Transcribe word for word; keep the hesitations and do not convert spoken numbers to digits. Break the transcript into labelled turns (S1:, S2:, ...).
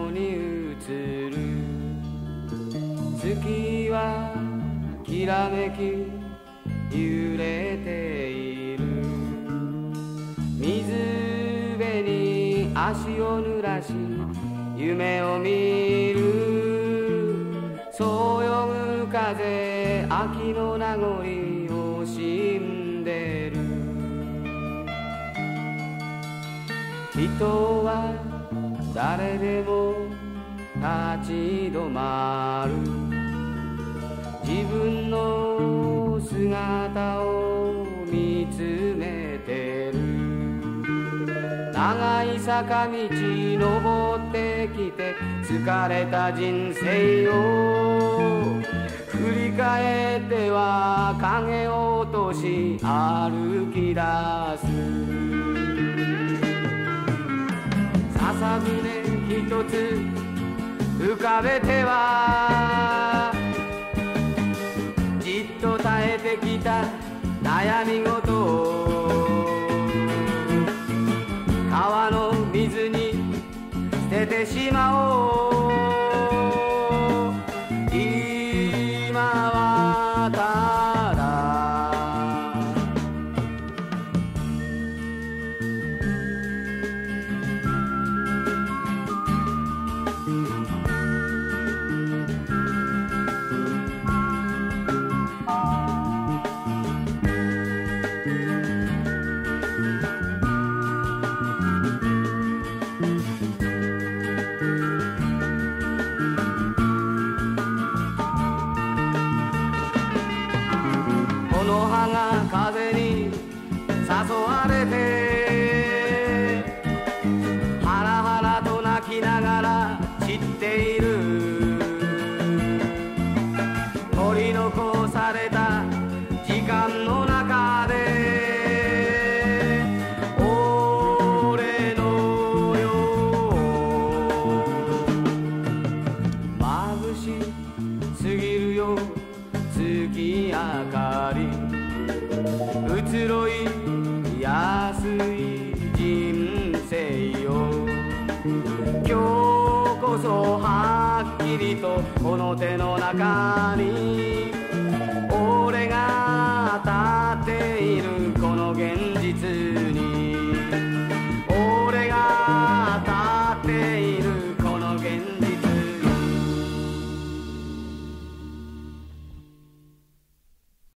S1: に映る。月はきらめき揺れている。水辺に足を濡らし夢を見る。そうよむ風、秋の名残惜しんでる。人は誰でも立ち止まる。自分の姿を見つめてる。長い坂道登ってきて疲れた人生を振り返っては影を落とし歩き出す。笹舟一つ浮かべてはじっと耐えてきた悩み事を川の水に捨ててしまおう。今はただこの葉が風に誘われてハラハラと泣きながら散っている。取り残された時間の中で俺のよ眩しすぎるよ月明かり。移ろいやすい人生よ。今日こそはっきりとこの手の中に